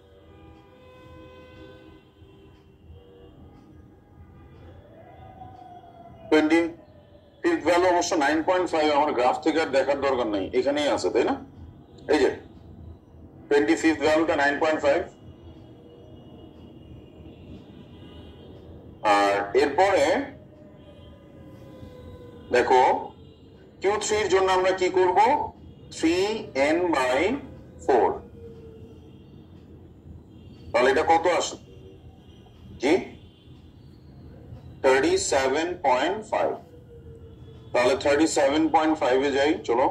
টোয়েন্টি ফিফথ ভ্যালু অবশ্য নাইন পয়েন্ট ফাইভ, আমার গ্রাফ থেকে আর দেখার দরকার নেই, এখানেই আছে তাই না? এই যে টোয়েন্টি ফিফথ ভ্যালুটা নাইন পয়েন্ট ফাইভ, আর এরপরে দেখো কিউ থ্রি এর জন্য আমরা কি করব? থ্রি এন বাই ফোর, তাহলে এটা কত আসে? জি থার্টি সেভেন পয়েন্ট ফাইভ, তাহলে থার্টি সেভেন পয়েন্ট ফাইভ এ যাই, চলো।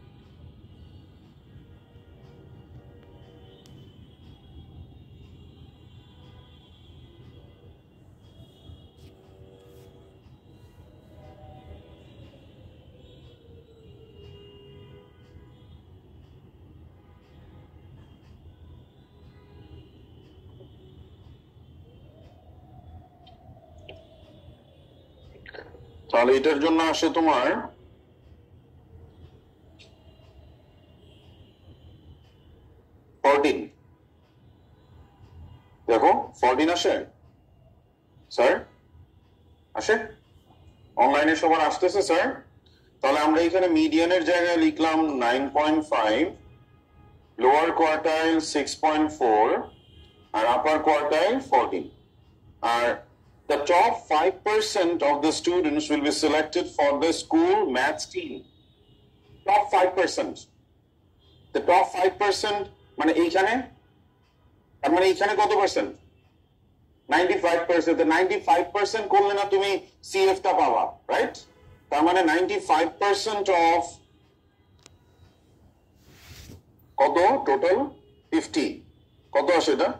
তাহলে এটার জন্য আসে তোমার ফোরটিন, দেখো ফোরটিন আসে স্যার, আসে অনলাইনে সবার আসতেছে স্যার? তাহলে আমরা এখানে মিডিয়ানের জায়গায় লিখলাম nine point five, lower quartile six point four, আর আপার কোয়ার্টাইল ফোরটিন। আর the top five percent of the students will be selected for the school maths team. Top five percent. The top five percent মানে এইখানে, তার মানে এইখানে কত percent? ninety-five percent. The ninety-five percent করলে না তুমি সিএফ টা পাবা, রাইট? তার মানে ninety-five percent of কত টোটাল? fifty. কত আসে এটা?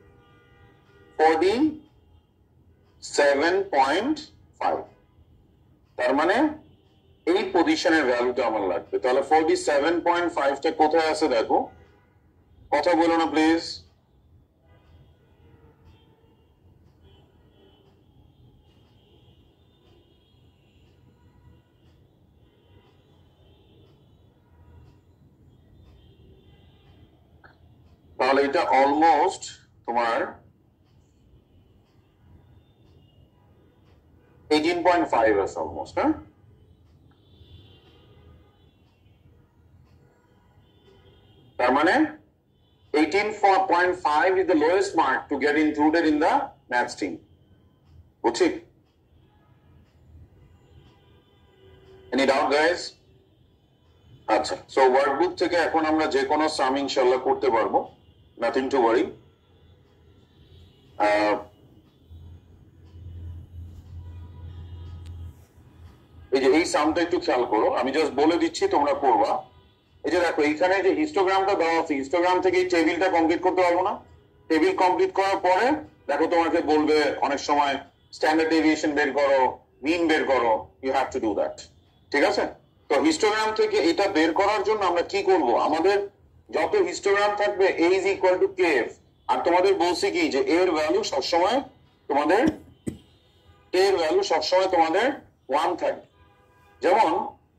forty-seven point five. তার মানে এই পজিশনের ভ্যালুটা আমার লাগবে। তাহলে forty-seven point five টা কোথায় আছে দেখো, কথা বলো না প্লিজ। তাহলে এটা অলমোস্ট তোমার eighteen point five আছে অলমোস্ট, হ্যাঁ? তার মানে eighteen point five is the lowest mark to get included in the maths team. বুঝছি? Any doubt guys? আচ্ছা, সো ওয়ার্কবুক থেকে এখন আমরা যে কোনো সাম ইনশাআল্লাহ করতে পারবো, নাথিং টু ওয়ারি। এই যে এই সামটা একটু খেয়াল করো, আমি জাস্ট বলে দিচ্ছি তোমরা করবা। এই যে দেখো এইখানে যে হিস্টোগ্রামটা দেওয়া আছে, হিস্টোগ্রাম থেকে এই টেবিলটা কমপ্লিট করতে পারবো না? টেবিল কমপ্লিট করার পরে দেখো তোমাকে বলবে অনেক সময় স্ট্যান্ডার্ড ডেভিয়েশন বের করো, মিন বের করো, you have to do that, ঠিক আছে? তো হিস্টোগ্রাম থেকে এটা বের করার জন্য আমরা কি করব, আমাদের যত হিস্টোগ্রাম থাকবে a is equal to kf, আর তোমাদের বলছি কি যে এর ভ্যালু সবসময় তোমাদের এর ভ্যালু সবসময় তোমাদের ওয়ান থাকবে। যেমন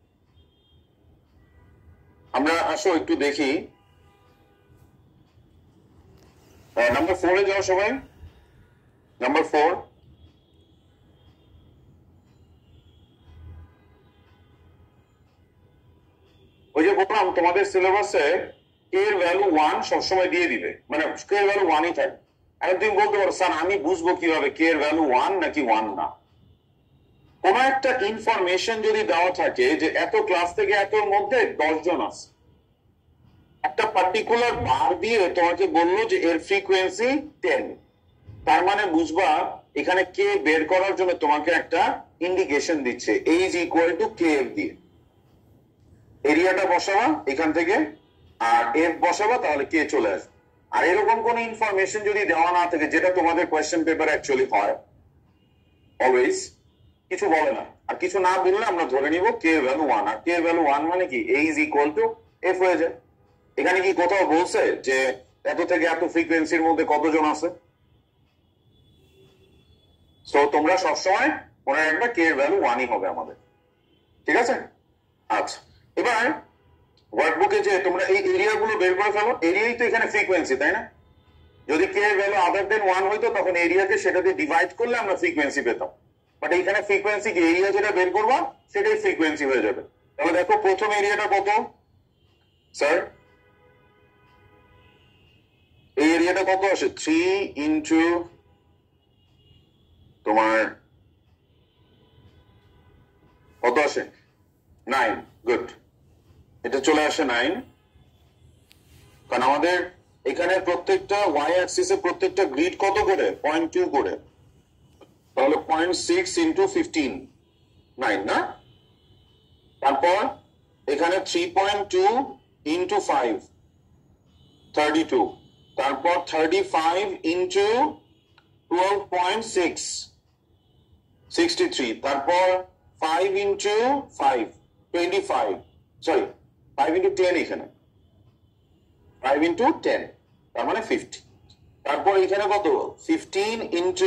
আমরা আসো একটু দেখি, নাম্বার ফোরে যাও সবাই, নাম্বার ফোর। ওই যে বললাম তোমাদের সিলেবাসে এর ভ্যালু ওয়ান সবসময় দিয়ে দিবে, মানে কে এর ভ্যালু ওয়ানই থাকে। এখন তুমি বলতে পারো স্যার আমি বুঝবো কিভাবে কে এর ভ্যালু ওয়ান নাকি ওয়ান না? কোন একটা ইনফরমেশন যদি দেওয়া থাকে যে এত ক্লাস থেকে এতর মধ্যে দশ জন আছে, একটা পার্টিকুলার বার দিয়ে তোমাকে বললো যে এর ফ্রিকোয়েন্সি টেন, তার মানে বুঝবা এখানে কে বের করার জন্য তোমাকে একটা ইন্ডিকেশন দিচ্ছে, A is equal to K F দিয়ে এরিয়াটা বসাবা এখান থেকে, আর এফ বসাবা, তাহলে কে চলে আসবে। আর এরকম কোন ইনফরমেশন যদি দেওয়া না থাকে, যেটা তোমাদের কোয়েশ্চেন পেপার অ্যাকচুয়ালি হয় অলওয়েজ, কিছু বলে না, আর কিছু না বললে আমরা ধরে নিব কে এর ভ্যালু ওয়ান, আর কে এর ভ্যালু ওয়ান মানে কি A is equal to F হয়ে যায়। এখানে কি কোথাও বলছে যে এত থেকে এত ফ্রিকোয়েন্সির মধ্যে কতজন আছে? সো তোমরা সবসময় মনে রাখবে কে এর ভ্যালু ওয়ানই হবে আমাদের, ঠিক আছে? আচ্ছা, এবার ওয়ার্কবুকে যে তোমরা এই এরিয়া গুলো বের করে ফেলো, এরিয়াই তো এখানে ফ্রিকোয়েন্সি, তাই না? যদি কে এর ভ্যালু আদার দেন ওয়ান হইতো তখন এরিয়াকে সেটা দিয়ে ডিভাইড করলে আমরা ফ্রিকোয়েন্সি পেতাম, বাট এইখানে ফ্রিকোয়েন্সি কি এরিয়া যেটা বের করবো সেটাই ফ্রিকোয়েন্সি হয়ে যাবে। তাহলে দেখো প্রথম এরিয়াটা কত স্যার? এই এরিয়াটা কত আসে? থ্রি ইন্টু তোমার কত আসে? নাইন। গুড, এটা চলে আসে নাইন, কারণ আমাদের এখানে প্রত্যেকটা ওয়াই অ্যাক্সিসে প্রত্যেকটা গ্রিড কত করে? পয়েন্ট টু করে, তাহলে point six into fifteen, nine না? তারপর এখানে three point two into five, thirty two, তারপর thirty five into twelve point six, sixty three, তারপর five into five, twenty five, sorry five into ten, এখানে five into ten, তার মানে fifty, তারপর এখানে কত? Fifteen into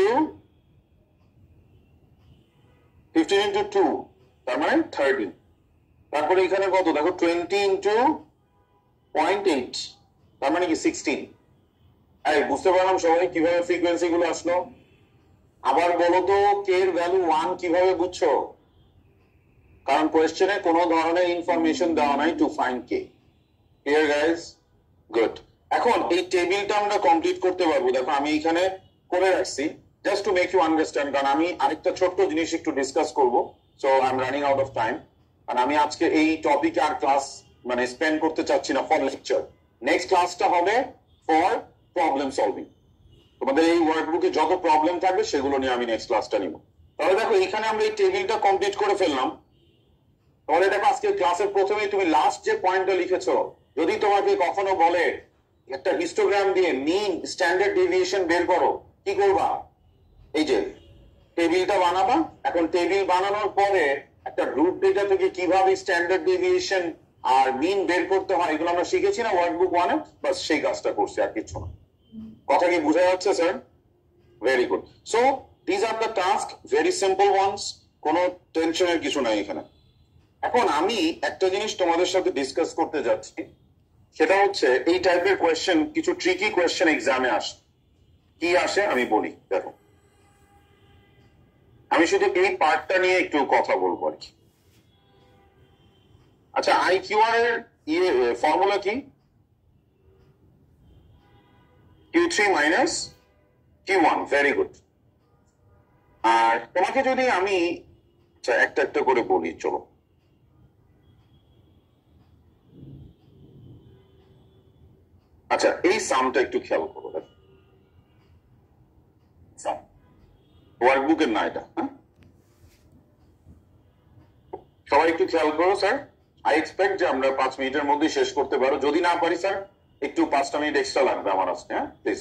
fifteen into two, তার মানে থার্টি, তারপরে এখানে কত দেখো? টোয়েন্টি ইন্টু পয়েন্ট এইট, তার মানে কি সিক্সটিন। এই বুঝতে পারলাম সবাই কিভাবে ফ্রিকোয়েন্সি গুলো আসলো? আবার বলো তো কে এর ভ্যালু ওয়ান কিভাবে বুঝছো? কারণ কোয়েশ্চেনে কোনো ধরনের ইনফরমেশন দেওয়া নাই to find K. Clear guys? Good. এখন এই টেবিলটা আমরা কমপ্লিট করতে পারবো। দেখো আমি এখানে করে রাখছি just to make you understand, কারণ আমি আরেকটা ছোট্ট জিনিস একটু ডিসকাস করবো। So I am running out of time, আর আমি আজকে এই টপিকে আর ক্লাস মানে স্পেন্ড করতে চাচ্ছি না ফর লেকচার। নেক্সট ক্লাসটা হবে ফর প্রবলেম সলভিং। তোমাদের এই ওয়ার্কবুকে যত প্রবলেম থাকবে সেগুলো নিয়ে আমি নেক্সট ক্লাসটা নিব। তাহলে দেখো এখানে আমরা এই টেবিলটা কমপ্লিট করে ফেললাম। তাহলে দেখো আজকে ক্লাসের প্রথমেই তুমি লাস্ট যে পয়েন্টটা লিখেছো, যদি তোমাকে কখনো বলে একটা হিস্টোগ্রাম দিয়ে মিন স্ট্যান্ডার্ড ডেভিয়েশন বের করো, কি করবা? এই যে টেবিলটা বানাবা। এখন টেবিল বানানোর পরে একটা গ্রুপ ডেটা থেকে কিভাবে স্ট্যান্ডার্ড ডেভিয়েশন আর মিন বের করতে হয় এগুলো আমরা শিখেছি না ওয়ার্কবুক ওয়ানে, বাস সেই কাজটা করছি, আর কিছু না। কথা কি বোঝা যাচ্ছে sir? Very good. So this are the task, very simple ones, কোনো টেনশনের কিছু নাই এখানে। এখন আমি একটা জিনিস তোমাদের সাথে ডিসকাস করতে যাচ্ছি, সেটা হচ্ছে এই টাইপের কোয়েশ্চেন, কিছু ট্রিকি কোয়েশ্চেন এক্সামে আসে। কি আসে আমি বলি, দেখো আমি শুধু এই পার্টটা নিয়ে একটু কথা বলবো আর কি। আচ্ছা, আইকিউআর এর ইয়ে ফর্মুলা কি? Q three minus Q one. Very good. আর তোমাকে যদি আমি একটা একটা করে বলি, চলো। আচ্ছা, এই সামটা একটু খেয়াল করো, ওয়ার্কবুকের না এটা, হ্যাঁ সবাই একটু খেয়াল করো স্যার। আই এক্সপেক্ট যে আমরা পাঁচ মিনিটের মধ্যে শেষ করতে পারো। যদি না পারি স্যার একটু পাঁচটা মিনিট এক্সট্রা লাগবে আমার আজকে, হ্যাঁ please.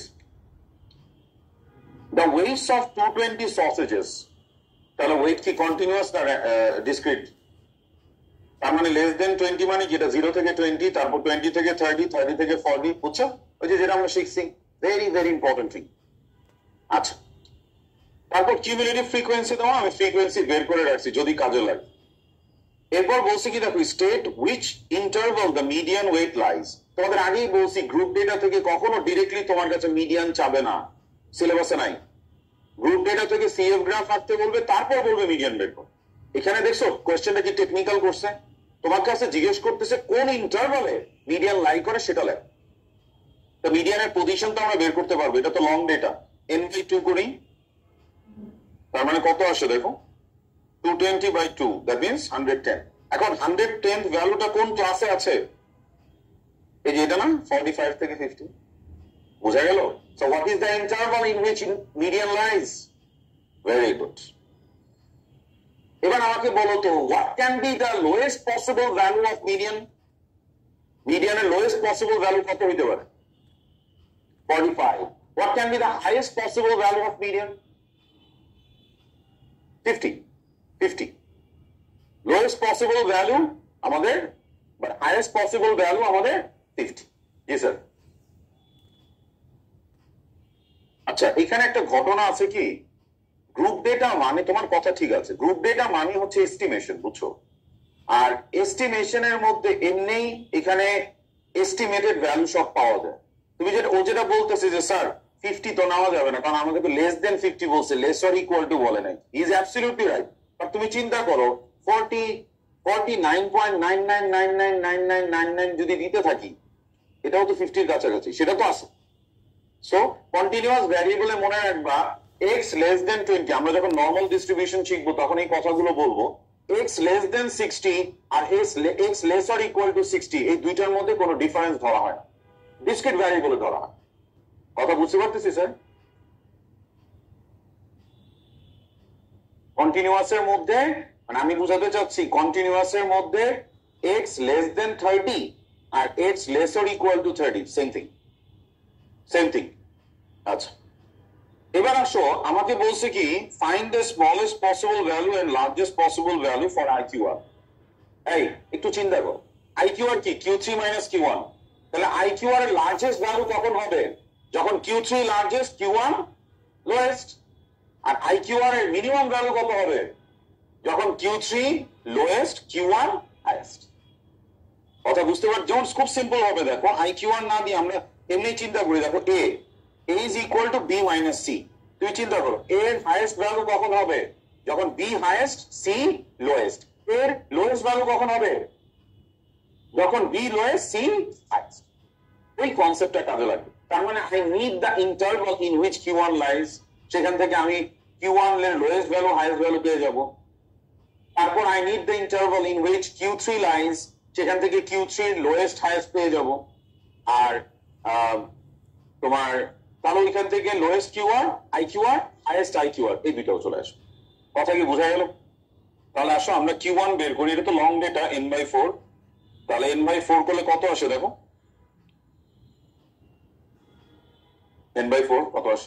The weights of two twenty sausages, তাহলে ওয়েট কি কন্টিনিউয়াস না ডিসক্রিট? তার মানে লেস দেন টোয়েন্টি মানে যেটা জিরো থেকে টোয়েন্টি, তারপর টোয়েন্টি থেকে থার্টি, থার্টি থেকে ফর্টি, বুঝছো? ওই যে যেটা আমরা শিখছি, ভেরি ভেরি ইম্পর্টেন্ট থিং। আচ্ছা, তারপর কিউমুলেটিভ ফ্রিকোয়েন্সি দেওয়া, আমি ফ্রিকোয়েন্সি বের করে রাখছি যদি কাজে লাগে। এরপর বলছি কি, দেখো state which interval the median weight lies. তোমাদের আগেই বলছি গ্রুপ ডেটা থেকে কখনো ডিরেক্টলি তোমার কাছে মিডিয়ান চাবে না, সিলেবাসে নাই। গ্রুপ ডেটা থেকে সিএফ গ্রাফ আঁকতে বলবে, তারপর বলবে মিডিয়ান বের করো। এখানে দেখছো কোয়েশ্চেনটা কি টেকনিক্যাল করছে, তোমার কাছে জিজ্ঞেস করতেছে কোন ইন্টারভালে মিডিয়ান লাই করে সেটা লেখ। তো মিডিয়ানের পজিশন তো আমরা বের করতে পারবো, এটা তো long data. N by two করি, তার মানে কত আসে দেখো, two twenty by two, that means hundred ten. এখন হান্ড্রেড টেন ভ্যালুটা কোন ক্লাসে আছে? এই যে এটা না, ফর্টি ফাইভ থেকে ফিফটি। বোঝা গেল? So what is the interval in which median lies? Very good. এবার আমাকে বলো তো, what can be the lowest possible value of median? মিডিয়ানের লোয়েস্ট পসিবল ভ্যালু কত হইতে পারে? Forty five. What can be the highest possible value of median? Fifty. Fifty lowest possible value আমাদের, but highest possible value আমাদের fifty. জি sir. আচ্ছা, এখানে একটা ঘটনা আছে কি, গ্রুপ ডেটা মানে, তোমার কথা ঠিক আছে, গ্রুপ ডেটা মানে হচ্ছে এস্টিমেশন, বুঝছো? আর এস্টিমেশনের মধ্যে এমনি এখানে এস্টিমেটেড ভ্যালু সব পাওয়া যায়। তুমি যেটা ও যেটা বলতেছে যে স্যার ফিফটি তো নেওয়া যাবে না, কারণ আমাকে তো লেস দেন ফিফটি বলছে, লেস অর ইকুয়াল টু বলে নাই। Is absolutely right. বাট তুমি চিন্তা করো, forty forty nine point nine nine nine nine nine nine nine nine যদি দিতে থাকি, এটাও তো ফিফটির কাছাকাছি, সেটা তো আছে। সো কন্টিনিউয়াস ভ্যারিয়েবলে মনে রাখবা এক্স লেস দেন টোয়েন্টি। আমরা যখন নর্মাল ডিস্ট্রিবিউশন শিখবো তখন এই কথাগুলো বলবো। এক্স লেস দেন সিক্সটি আর X less or equal to sixty, এই দুইটার মধ্যে কোনো ডিফারেন্স ধরা হয় না, ডিসক্রিট ভ্যারিয়েবলে ধরা হয়। কথা বুঝতে পারতেছি স্যার? কন্টিনিউয়াসের মধ্যে, মানে আমি বুঝাতে চাচ্ছি কন্টিনিউয়াসের মধ্যে এক্স লেস দেন থার্টি আর X less or equal to thirty, same thing, same thing. আচ্ছা, এবার আসো, আমাকে বলছে কি find the smallest possible value and largest possible value for IQR. এই একটু চিন্তা করো, আইকিউআর কি Q three minus Q one. তাহলে আইকিউআর এর লার্জেস্ট ভ্যালু কখন হবে? যখন Q three largest Q one lowest. আর আইকিউআর এর মিনিমাম ভ্যালু কত হবে? যখন Q three lowest Q one highest. কথা বুঝতে পার? যেমন খুব সিম্পল হবে, দেখো আইকিউআর না দিয়ে আমরা এমনি চিন্তা করি, দেখো এ A is equal to B minus C. তুমি চিন্তা করো, A এর হাইয়েস্ট ভ্যালু কখন হবে? যখন B হাইয়েস্ট, C লোয়েস্ট। এর লোয়েস্ট ভ্যালু কখন হবে? যখন বি লোয়েস্ট সি হাইয়েস্ট। ওই কনসেপ্টটা কাজে লাগে। তার মানে I need the interval in which Q one lies, সেখান থেকে আমি কিউ ওয়ান এর লোয়েস্ট ভ্যালু হাইয়েস্ট ভ্যালু পেয়ে যাব। তারপর I need the interval in which Q three lies, সেখান থেকে কিউ থ্রি লোয়েস্ট হাইয়েস্ট পেয়ে যাব। আর তোমার তাহলে ওইখান থেকে lowest Q R I Q R highest I Q R এই দুইটাও চলে আসবে। কথা কি বোঝা গেল? তাহলে আসো আমরা কিউ ওয়ান বের করি। এটা তো long data N by four. তাহলে এন বাই ফোর করলে কত আসে দেখো, এন বাই ফোর কত আসে?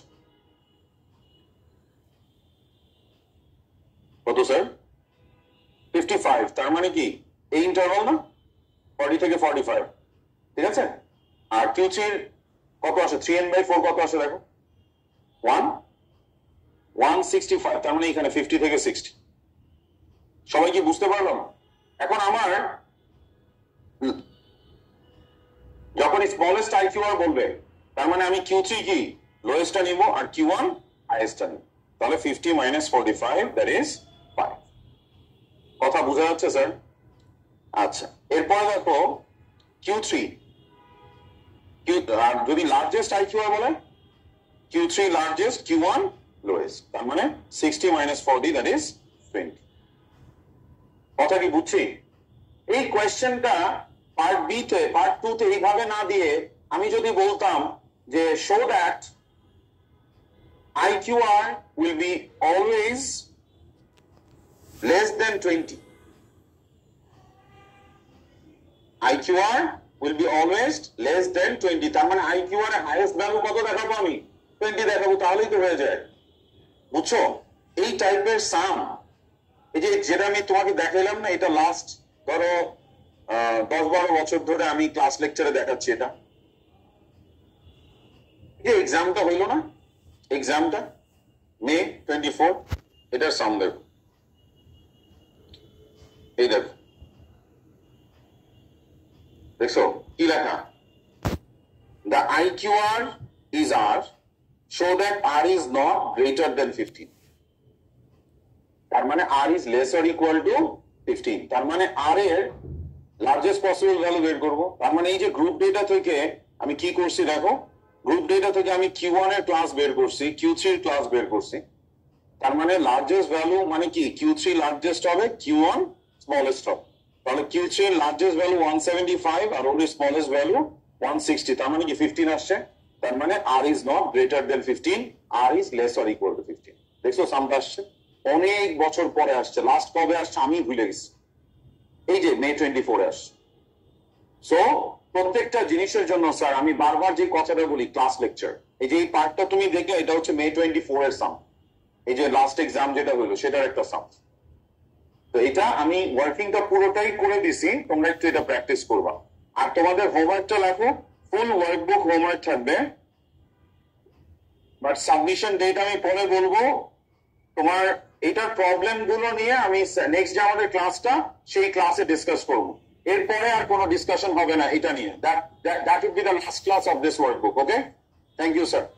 কত স্যার? Fifty five. তার মানে কি এই ইন্টারভাল না, ফর্টি থেকে ফর্টি ফাইভ, ঠিক আছে? আর কিউ থ্রির কত আসে? থ্রি এন বাই ফোর কত আসে দেখো, ওয়ান ওয়ান সিক্সটি ফাইভ। তার মানে এখানে ফিফটি থেকে সিক্সটি। সবাই কি বুঝতে পারলাম? এখন আমার যখন স্মলেস্ট আই কিউ আর বলবে, তার মানে আমি কিউ থ্রি কি লোয়েস্টটা নিব আর কিউ ওয়ান হাইয়েস্টটা নিব। তাহলে fifty minus forty five that is five. কথা বোঝা যাচ্ছে স্যার? আচ্ছা, এরপরে দেখো কিউ থ্রি, যদি লার্জেস্ট আই কিউ আর বলে Q three largest Q one lowest, তার মানে sixty minus forty that is twenty. কথা কি বুঝছি? এই কোয়েশ্চেনটা পার্ট বি তে পার্ট টু তে এইভাবে না দিয়ে আমি যদি বলতাম যে show that I Q R will be always less than twenty, I Q R will be always less than twenty, তার মানে আই কিউ আর এর হাইয়েস্ট ভ্যালু কত দেখাবো? আমি টোয়েন্টি দেখাবো। তাহলেই তো হয়ে যায়। বুঝছো? এই টাইপের সাম, এই যে যেটা আমি তোমাকে দেখাইলাম না, এটা লাস্ট ধরো দশ বারো বছর ধরে আমি ক্লাস লেকচারে দেখাচ্ছি। এটা যে এক্সামটা হইল না, এক্সামটা মে টোয়েন্টি ফোর, এটার সাম দেখো, এই দেখো, দেখছো কি লেখা? The I Q R is R, show that R is not greater than fifteen. তার মানে R is less or equal to fifteen. তার মানে আর এর লার্জেস্ট পসিবল ভ্যালু বের করবো। তার মানে এই যে গ্রুপ ডেটা থেকে আমি কি করছি দেখো, গ্রুপ ডেটা থেকে আমি কিউ ওয়ান এর ক্লাস বের করছি, কিউ থ্রি এর ক্লাস বের করছি। তার মানে লার্জেস্ট ভ্যালু মানে কি কিউ থ্রি লার্জেস্ট হবে, কিউ ওয়ান স্মলেস্ট হবে। তাহলে কিউ থ্রি এর largest value one seventy five আর ওর স্মলেস্ট ভ্যালু ওয়ান সিক্সটি। তার মানে কি ফিফটিন আসছে। তার মানে R is not greater than fifteen, R is less or equal to fifteen. দেখছো সামটা আসছে, অনেক বছর পরে আসছে। লাস্ট কবে আসছে আমি ভুলে গেছি, এই যে মে টোয়েন্টি ফোরে আসছে। সো প্রত্যেকটা জিনিসের জন্য স্যার আমি বারবার যে কথাটা বলি ক্লাস লেকচার, এই যে এই পার্টটা তুমি দেখলে এটা হচ্ছে মে টোয়েন্টি ফোর এর সাম। এই যে লাস্ট এক্সাম যেটা হলো সেটার একটা সাম। তো এটা আমি ওয়ার্কিংটা পুরোটাই করে দিছি, তোমরা একটু এটা প্র্যাকটিস করবা। আর তোমাদের হোমওয়ার্কটা লেখো, ফুল ওয়ার্কবুক হোমওয়ার্ক থাকবে, বাট সাবমিশন ডেট আমি পরে বলবো। তোমার এটার প্রবলেম গুলো নিয়ে আমি নেক্সট যে আমাদের ক্লাসটা সেই ক্লাসে ডিসকাস করবো। এরপরে আর কোনো ডিসকাশন হবে না এটা নিয়ে। That that will be the last class of this workbook. Okay, thank you sir.